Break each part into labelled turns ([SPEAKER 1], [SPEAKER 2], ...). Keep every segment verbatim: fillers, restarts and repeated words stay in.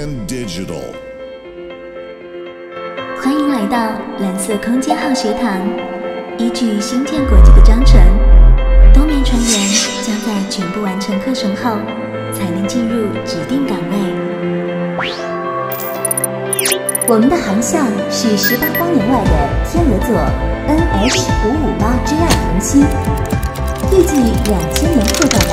[SPEAKER 1] and digital。
[SPEAKER 2] 欢迎来到蓝色空间号学堂。依据新建国际的章程，多名船员将在全部完成课程后，才能进入指定岗位。我们的航向是十八光年外的天鹅座 N H 五五八 G 二 恒星，预计两千年后到达。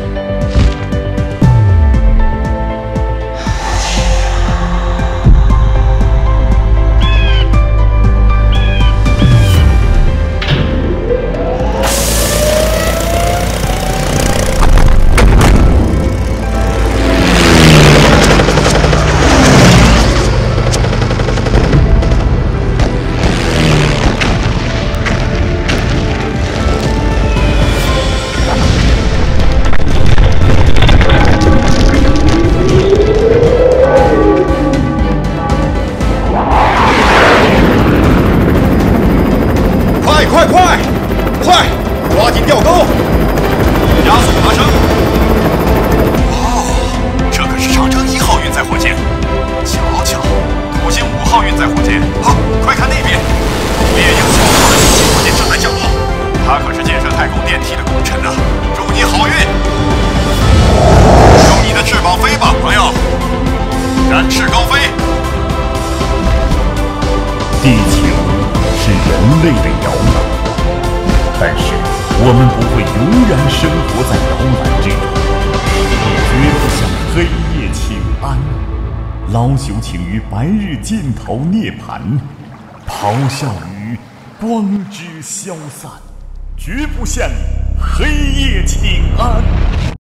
[SPEAKER 3] 快快快！抓紧吊钩，加速爬升！哦，这可是长征一号运载火箭。瞧瞧，土星五号运载火箭。啊，快看那边，猎鹰九号的星际火箭正在降落。它可是建设太空电梯的功臣啊！祝你好运！用你的翅膀飞吧，朋友！展翅高飞。
[SPEAKER 4] 地球是人类的摇篮，但是我们不会永远生活在摇篮之中，绝不向黑夜请安，老朽请于白日尽头涅槃，咆哮于光之消散，绝不向黑夜